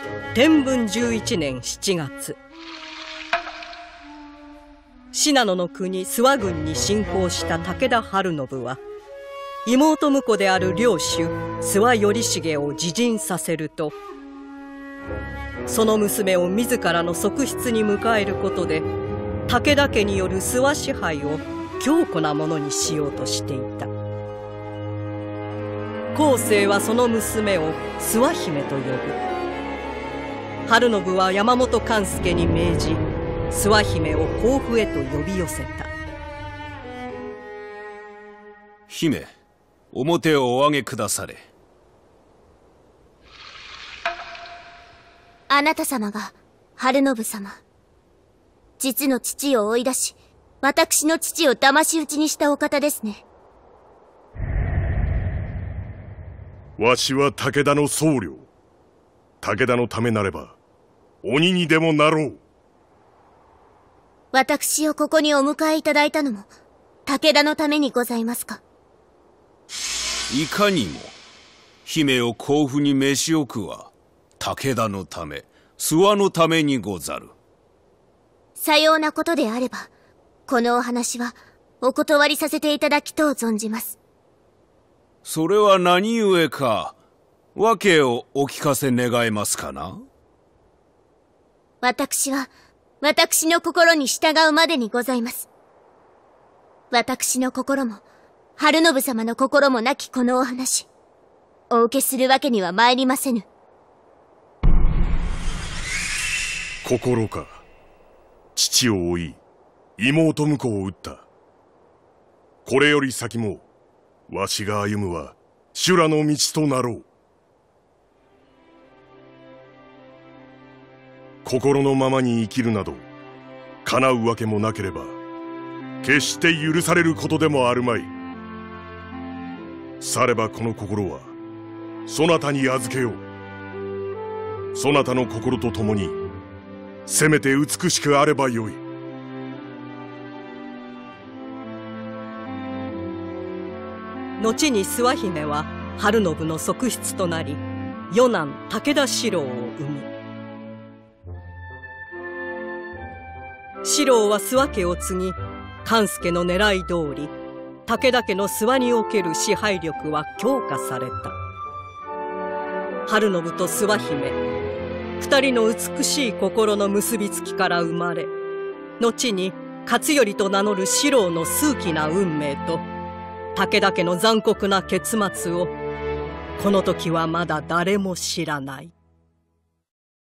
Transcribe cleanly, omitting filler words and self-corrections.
天文11年7月、信濃の国諏訪郡に侵攻した武田晴信は、妹婿である領主諏訪頼重を自尽させると、その娘を自らの側室に迎えることで、武田家による諏訪支配を強固なものにしようとしていた。後世はその娘を諏訪姫と呼ぶ。晴信は山本勘助に命じ、諏訪姫を甲府へと呼び寄せた。 姫、面をお上げくだされ。 あなた様が晴信様、実の父を追い出し、私の父を騙し討ちにしたお方ですね。 わしは武田の僧侶。武田のためなれば鬼にでもなろう。 私をここにお迎えいただいたのも武田のためにございますか？ いかにも。姫を甲府に召し置くは武田のため、諏訪のためにござる。 さようなことであれば、このお話はお断りさせていただきとう存じます。 それは何故か、訳をお聞かせ願えますかな？ 私は私の心に従うまでにございます。私の心も晴信様の心もなきこのお話、お受けするわけには参りませぬ。 心か。父を追い妹婿を討った。これより先もわしが歩むは修羅の道となろう。心のままに生きるなど叶うわけもなければ、決して許されることでもあるまい。さればこの心はそなたに預けよう。そなたの心と共にせめて美しくあればよい。 後に諏訪姫は晴信の側室となり、四男武田四郎を生む。四郎は諏訪家を継ぎ、勘助の狙い通り武田家の諏訪における支配力は強化された。晴信と諏訪姫、二人の美しい心の結びつきから生まれ、後に勝頼と名乗る四郎の数奇な運命と武田家の残酷な結末を、この時はまだ誰も知らない。